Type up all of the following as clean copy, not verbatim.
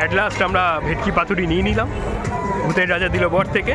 At last আমরা ভেটকি পাতুরি নিয়ে নিলাম ভূতের রাজা দিল বর থেকে।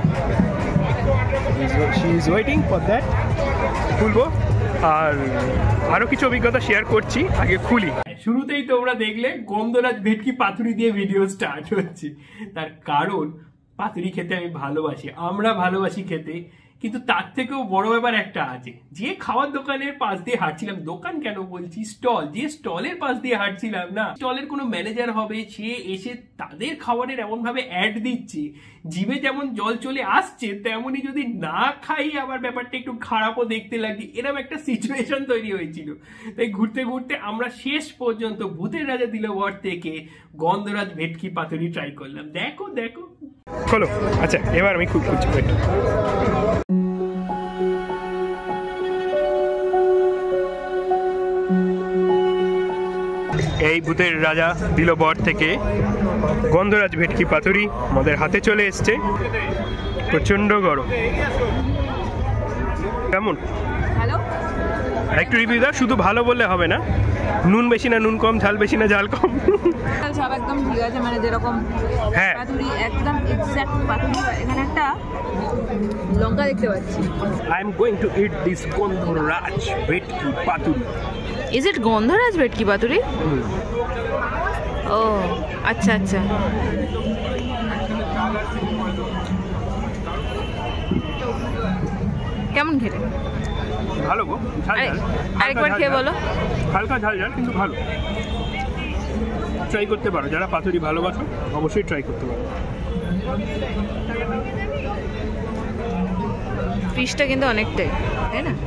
She is waiting for that. খুলবো আর আরও কিছু অভিজ্ঞতা শেয়ার করছি, আগে খুলি। শুরুতেই তোমরা দেখলে গন্ধরাজ ভেটকি পাতুরি দিয়ে ভিডিও স্টার্ট হচ্ছে। তার কারণ পাতুরি খেতে আমি ভালোবাসি, আমরা ভালোবাসি খেতে, কিন্তু তার থেকেও বড় ব্যাপার একটা আছে। যে খাওয়ার দোকানের পাশ দিয়ে হাঁটছিলাম, দোকান কেন বলছি, স্টল, যে স্টলের পাশ দিয়ে হাঁটছিলাম না, স্টলের কোনো ম্যানেজার হবে, সে এসে তাদের খাবারের এমন ভাবে অ্যাড দিচ্ছে, জিভে যেমন জল চলে আসছে, তেমনই যদি না খাই আবার ব্যাপারটা একটু খারাপও দেখতে লাগে, এরকম একটা সিচুয়েশন তৈরি হয়েছিল। তাই ঘুরতে ঘুরতে আমরা শেষ পর্যন্ত ভূতের রাজা দিল বর থেকে গন্ধরাজ ভেটকি পাতুরি ট্রাই করলাম। দেখো দেখো খোলো। আচ্ছা এবার আমি খুব খুঁজছি। এই ভূতের রাজা দিল বর থেকে গন্ধরাজ ভেটকি পাতুরি আমাদের হাতে চলে এসছে। প্রচন্ড গরম। কেমন? ভালো। একটু রিভিউ দাও, শুধু ভালো বললে হবে না, নুন বেশি না নুন কম, ঝাল বেশি না ঝাল কম। সব একদম ঠিক আছে, মানে যেরকম হ্যাঁ পাতুরি একদম এক্সাক্ট পাতুরি। এখানে একটা লঙ্কা দেখতে পাচ্ছি। I am going to eat this gandharaj bhetki paturi. Is it গন্ধরাজ ভেটকি পাতুরি? ও আচ্ছা আচ্ছা। কেমন খেতে? ভালো গো, ঝাল ঝাল। আরেকবার খেয়ে বলো। হালকা ঝাল ঝাল কিন্তু ভালো। ট্রাই করতে পারো, যারা পাতুরি ভালোবাসো অবশ্যই ট্রাই করতে পারো। ফিশটা কিন্তু অনেকটাই, তাই না?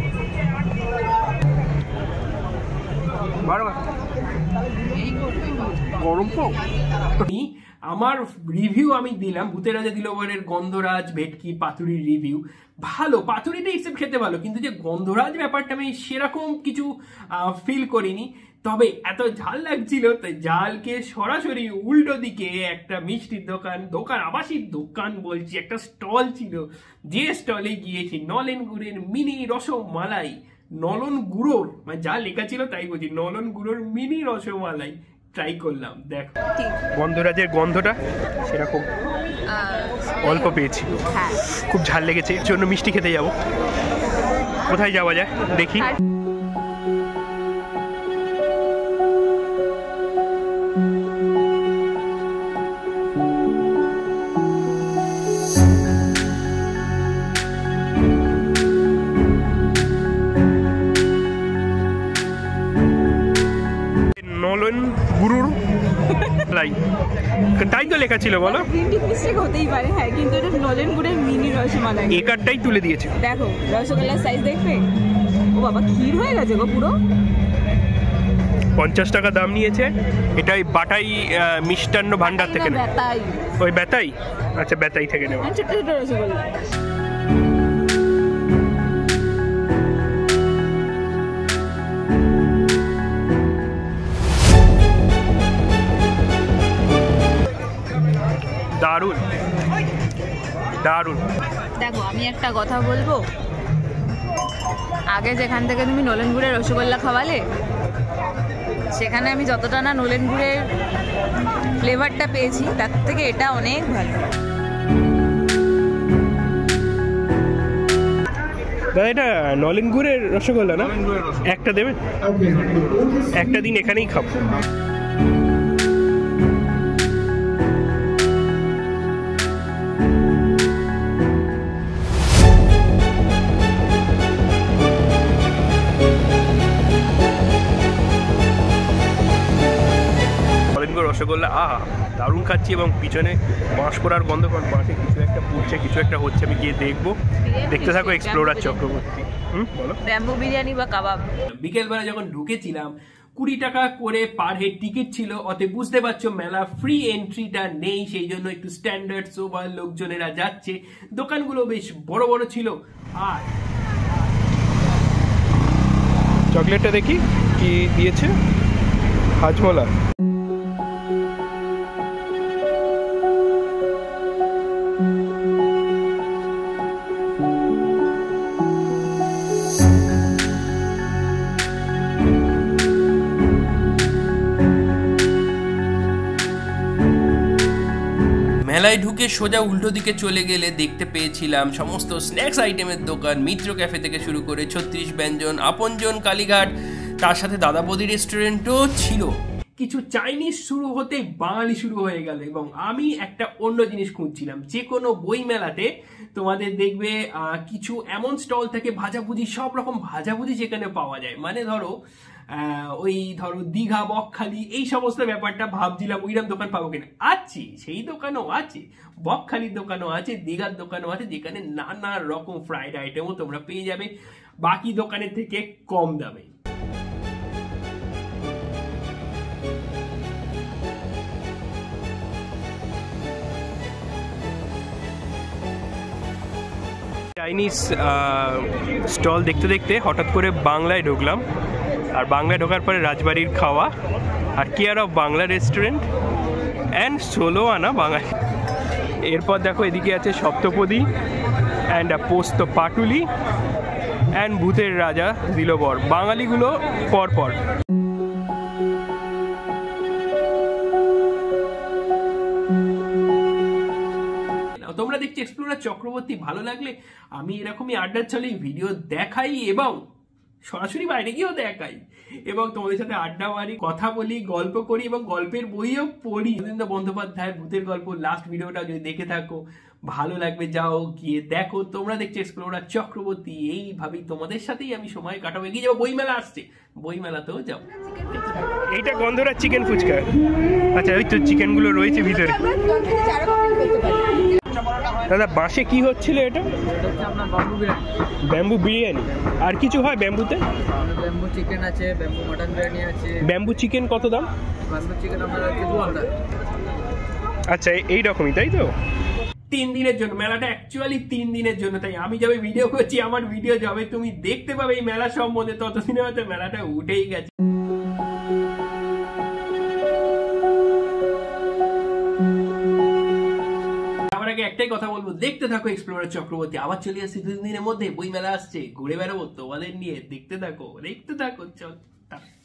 গরম তো। আমার রিভিউ আমি দিলাম ভূতের রাজা দিল বরের গন্ধরাজ ভেটকি পাতুরির রিভিউ। ভালো, পাতুরিটা হিসেবে খেতে ভালো, কিন্তু যে গন্ধরাজ ব্যাপারটা আমি সেরকম কিছু ফিল করিনি। তবে এত ঝাল লাগছিল, তাই ঝালকে সরাসরি উল্টো দিকে একটা মিষ্টির দোকান আবাসিক দোকান বলছি, একটা স্টল ছিল, যে স্টলে গিয়েছি নলেন গুড়ের মিনি রসমালাই, নলন গুঁড়োর, মানে যা লেখা ছিল তাই বলছি, নলন গুঁড়োর মিনি রসমালাই ট্রাই করলাম। দেখ গন্ধরাজের গন্ধটা সেরকম অল্প পেয়েছি, খুব ঝাল লেগেছে, এর জন্য মিষ্টি খেতে যাব। কোথায় যাওয়া যায় দেখি। নলন গুরুর তাই তো লেখা ছিল, বলো। প্রিন্টিং মিস্টেক হতেই পারে, হ্যাঁ, কিন্তু এটা নলেন গুড়ের মিনি রসমালাই। এই কার্ডটাই তুলে দিয়েছে, দেখো রসগোল্লার সাইজ দেখবে। ও বাবা, ক্ষীর হয়ে গেছে গো পুরো। 50 টাকা দাম নিয়েছে। এটা ওই বাটাই মিষ্টান্ন ভান্ডার থেকে না? ওই বেতাই। আচ্ছা বেতাই থেকে নেওয়া। ছোট ছোট রসগোল্লা। দারুণ দারুণ। দেখো আমি একটা কথা বলবো, আগে যেখান থেকে তুমি নলেন গুড়ের রসগোল্লা খাওয়ালে, সেখানে আমি যতটা না নলেন গুড়ের ফ্লেভারটা পেয়েছি, তার থেকে এটা অনেক ভালো। দাদা এটা নলেন গুড়ের রসগোল্লা না? একটা দেবেন, একটা দিন এখানেই খাবো। রসগোল্লা দারুণ খাচ্ছি, এবং পিছনে বাঁশ পোড়ার গন্ধ, কারণ বাঁশে কিছু একটা পুড়ছে, কিছু একটা হচ্ছে। আমি গিয়ে দেখবো, দেখতে থাকো এক্সপ্লোরার চক্রবর্তী। বলো। ব্যাম্বু বিরিয়ানি বা কাবাব। বিকেলবেলা যখন ঢুকেছিলাম 20 টাকা করে পার হেড টিকিট ছিল, অতএব বুঝতে পারছো মেলা ফ্রি এন্ট্রিটা নেই, সেই জন্য একটু স্ট্যান্ডার্ড সোবার লোকজনেরা যাচ্ছে। দোকানগুলো বেশ বড় বড় ছিল। আর চকলেটটা দেখি কি দিয়েছে, হাজমোলা। মেলায় ঢুকে সোজা উল্টো দিকে চলে গেলে দেখতে পেয়েছিলাম সমস্ত স্ন্যাক্স আইটেমের দোকান, মিত্র ক্যাফে থেকে শুরু করে 36 ব্যঞ্জন, আপনজন, কালীঘাট, তার সাথে দাদা বৌদি রেস্টুরেন্টও ছিল। কিছু চাইনিজ শুরু হতে বাঙালি শুরু হয়ে গেল এবং আমি একটা অন্য জিনিস খুঁজছিলাম। যে কোনো বই মেলাতে তোমাদের দেখবে কিছু এমন স্টল থাকে ভাজাভুজি, সব রকম ভাজাভুজি যেখানে পাওয়া যায়। মানে ধরো দীঘা, বকখালি এই সমস্ত ব্যাপারটা ভাবছিলাম ওইরকম দোকান পাবো কিনা। আছে, সেই দোকানও আছে, বকখালির দোকানও আছে, দীঘার দোকানও আছে, যেখানে নানা রকম ফ্রাইড আইটেমও তোমরা পেয়ে যাবে বাকি দোকানের থেকে কম দামে। চাইনিজ স্টল দেখতে দেখতে হঠাৎ করে বাংলায় ঢুকলাম, আর বাংলায় ঢোকার পরে রাজবাড়ির খাওয়া আর care of Bangla restaurant and 16 Ana বাঙালি। এরপর দেখো এদিকে আছে সপ্তপদী অ্যান্ড পোস্ত পাটুলি অ্যান্ড ভূতের রাজা দিলো বর, বাঙালিগুলো পরপর। তোমরা দেখছি এক্সপ্লোরার চক্রবর্তী। ভালো লাগলে আমি এরকমই আড্ডার ছলে ভিডিও দেখাই এবং সরাসরি বাইরে গিয়েও দেখাই এবং তোমাদের সাথে আড্ডা মারি, কথা বলি, গল্প করি এবং গল্পের বইও পড়ি। রবীন্দ্র বন্দ্যোপাধ্যায়ের ভূতের গল্প লাস্ট ভিডিওটা যদি দেখে থাকো ভালো লাগবে, যাও গিয়ে দেখো। তোমরা দেখছো এক্সপ্লোরার চক্রবর্তী। এইভাবেই তোমাদের সাথেই আমি সময় কাটাবো। এগিয়ে যাবো, বইমেলা আসছে, বইমেলাতেও যাবো। এইটা গন্ধরাজ চিকেন ফুচকা। আচ্ছা, ওই তো চিকেনগুলো রয়েছে ভিতরে। দাদা বাঁশে কি হচ্ছিল এটা? ব্যাম্বু বিরিয়ানি। আর কিছু হয় ব্যাম্বুতে? ব্যাম্বু চিকেন আছে, ব্যাম্বু মটন বিরিয়ানি আছে। ব্যাম্বু চিকেন কত দাম? ব্যাম্বু চিকেন আপনার আছে 200। আচ্ছা, এই রকমই তাই তো? 3 দিনের জন্য মেলাটা, অ্যাকচুয়ালি 3 দিনের জন্য। তাই আমি যাবে ভিডিও করছি, আমার ভিডিও যাবে তুমি দেখতে পাবে এই মেলা সম্বন্ধে, ততদিনে হয়তো মেলাটা উঠেই গেছে। একটাই কথা বলবো, দেখতে থাকো এক্সপ্লোরার চক্রবর্তী। আবার চলে আসছি 2 দিনের মধ্যে, বই মেলা আসছে, ঘুরে বেড়াবো তোমাদের নিয়ে। দেখতে থাকো চল।